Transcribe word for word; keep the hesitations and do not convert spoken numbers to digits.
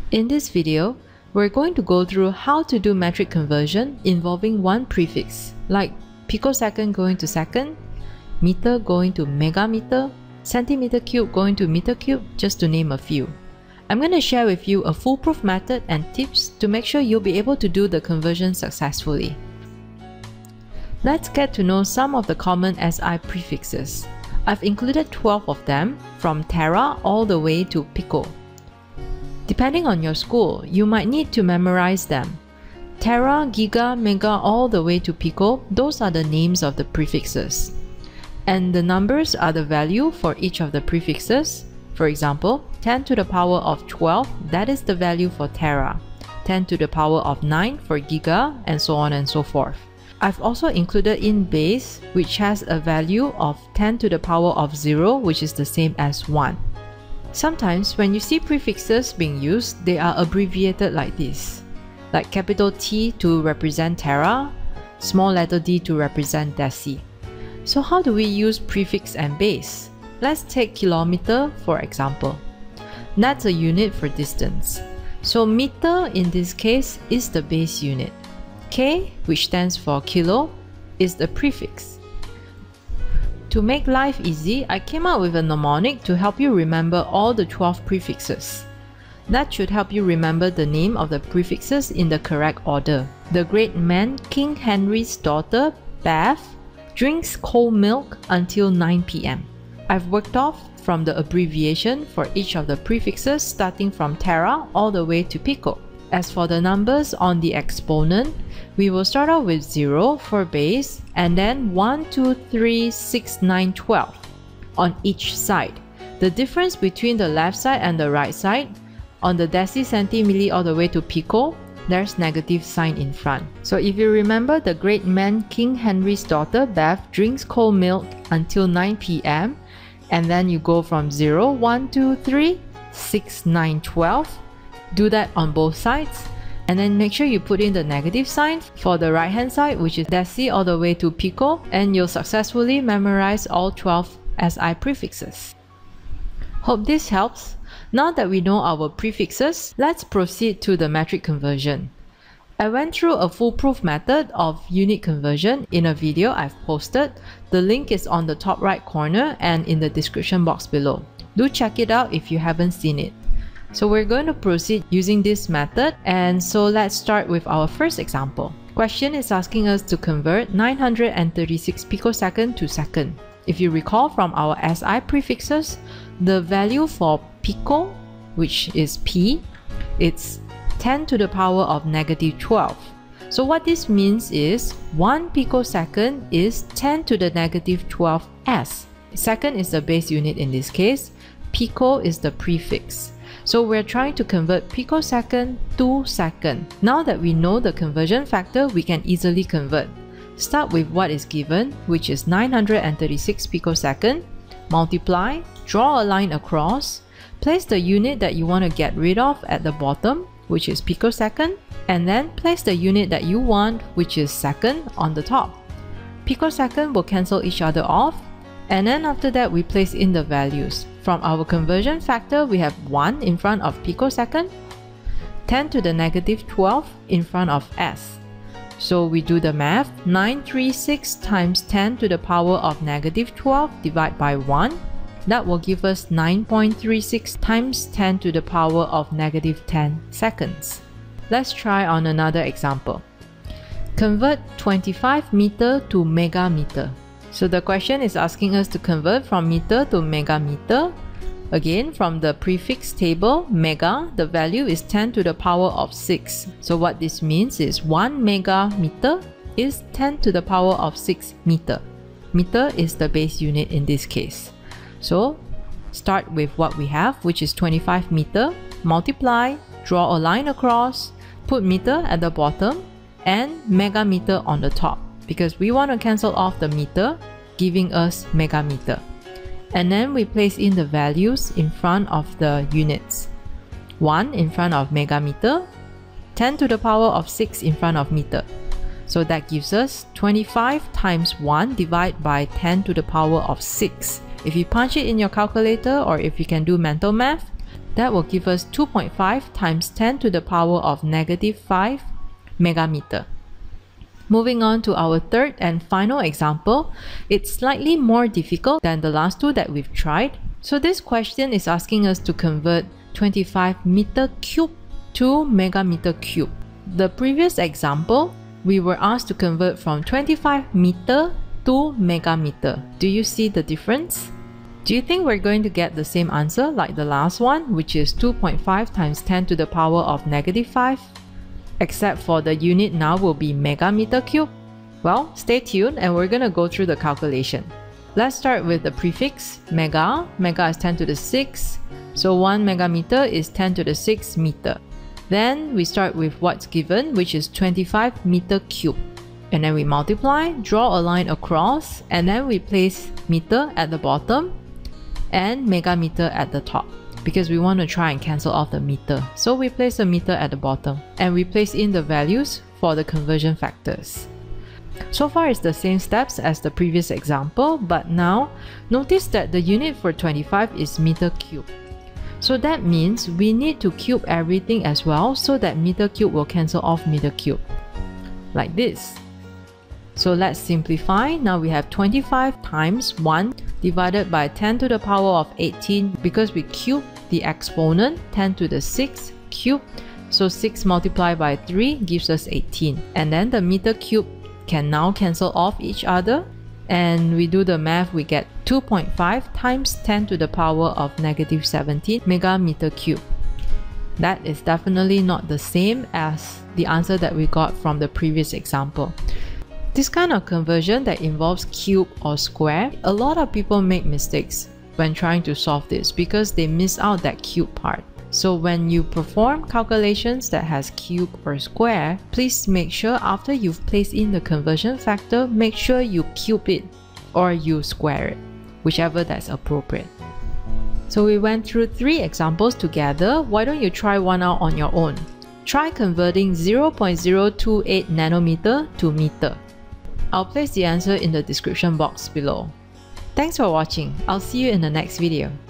In this video, we're going to go through how to do metric conversion involving one prefix, like picosecond going to second, meter going to megameter, centimeter cube going to meter cube, just to name a few. I'm going to share with you a foolproof method and tips to make sure you'll be able to do the conversion successfully. Let's get to know some of the common S I prefixes. I've included twelve of them, from tera all the way to pico. Depending on your school, you might need to memorize them. Tera, giga, mega, all the way to pico, those are the names of the prefixes. And the numbers are the value for each of the prefixes. For example, ten to the power of twelve, that is the value for tera. ten to the power of nine for giga, and so on and so forth. I've also included in base, which has a value of ten to the power of zero, which is the same as one. Sometimes when you see prefixes being used, they are abbreviated like this, like capital T to represent tera, small letter d to represent deci. So how do we use prefix and base? Let's take kilometer for example. That's a unit for distance. So meter in this case is the base unit. K, which stands for kilo, is the prefix. To make life easy, I came up with a mnemonic to help you remember all the twelve prefixes. That should help you remember the name of the prefixes in the correct order. The great man King Henry's daughter, Beth, drinks cold milk until nine p m I've worked off from the abbreviation for each of the prefixes starting from tera all the way to pico. As for the numbers on the exponent, we will start out with zero for base and then one, two, three, six, nine, twelve on each side. The difference between the left side and the right side, on the deci, centi, mili all the way to pico, there's negative sign in front. So if you remember the great man King Henry's daughter Beth drinks cold milk until nine p m and then you go from zero, one, two, three, six, nine, twelve. Do that on both sides and then make sure you put in the negative sign for the right hand side, which is deci all the way to pico, and you'll successfully memorize all twelve S I prefixes. Hope this helps. Now that we know our prefixes, let's proceed to the metric conversion. I went through a foolproof method of unit conversion in a video I've posted. The link is on the top right corner and in the description box below. Do check it out if you haven't seen it. So we're going to proceed using this method, and so let's start with our first example. Question is asking us to convert nine hundred thirty-six picosecond to second. If you recall from our S I prefixes, the value for pico, which is p, it's ten to the power of negative twelve. So what this means is one picosecond is ten to the negative twelve s. Second is the base unit in this case. Pico is the prefix. So we're trying to convert picosecond to second. Now that we know the conversion factor, we can easily convert. Start with what is given, which is nine hundred thirty-six picosecond. Multiply, draw a line across, place the unit that you want to get rid of at the bottom, which is picosecond, and then place the unit that you want, which is second, on the top. Picosecond will cancel each other off, and then after that we place in the values. From our conversion factor, we have one in front of picosecond, ten to the negative twelve in front of s. So we do the math, nine hundred thirty-six times ten to the power of negative twelve divided by one. That will give us nine point three six times ten to the power of negative ten seconds. Let's try on another example. Convert twenty-five meter to megameter. So the question is asking us to convert from meter to megameter. Again, from the prefix table, mega, the value is ten to the power of six. So what this means is one megameter is ten to the power of six meter. Meter is the base unit in this case. So start with what we have, which is twenty-five meter, multiply, draw a line across, put meter at the bottom, and megameter on the top, because we want to cancel off the meter, giving us megameter. And then we place in the values in front of the units. one in front of megameter, ten to the power of six in front of meter. So that gives us twenty-five times one divided by ten to the power of six. If you punch it in your calculator, or if you can do mental math, That will give us two point five times ten to the power of negative five megameter. Moving on to our third and final example, it's slightly more difficult than the last two that we've tried. So this question is asking us to convert twenty-five meter cube to megameter cube. The previous example, we were asked to convert from twenty-five meter to megameter. Do you see the difference? Do you think we're going to get the same answer like the last one, which is two point five times ten to the power of negative five? Except for the unit now will be megameter cube? Well, stay tuned and we're gonna go through the calculation. Let's start with the prefix mega. Mega is ten to the six, so one megameter is ten to the six meter. Then we start with what's given, which is twenty-five meter cube. And then we multiply, draw a line across, and then we place meter at the bottom and megameter at the top, because we want to try and cancel off the meter. So we place the meter at the bottom and we place in the values for the conversion factors. So far it's the same steps as the previous example, but now notice that the unit for twenty-five is meter cube. So that means we need to cube everything as well, so that meter cube will cancel off meter cube, like this. So let's simplify. Now we have twenty-five times one divided by ten to the power of eighteen, because we cube the exponent, ten to the six cube. So six multiplied by three gives us eighteen. And then the meter cube can now cancel off each other. And we do the math, we get two point five times ten to the power of negative seventeen megameter cube. That is definitely not the same as the answer that we got from the previous example. This kind of conversion that involves cube or square, a lot of people make mistakes when trying to solve this because they miss out that cube part. So when you perform calculations that has cube or square, please make sure after you've placed in the conversion factor, make sure you cube it or you square it, whichever that's appropriate. So we went through three examples together. Why don't you try one out on your own? Try converting zero point zero two eight nanometer to meter. I'll place the answer in the description box below. Thanks for watching. I'll see you in the next video.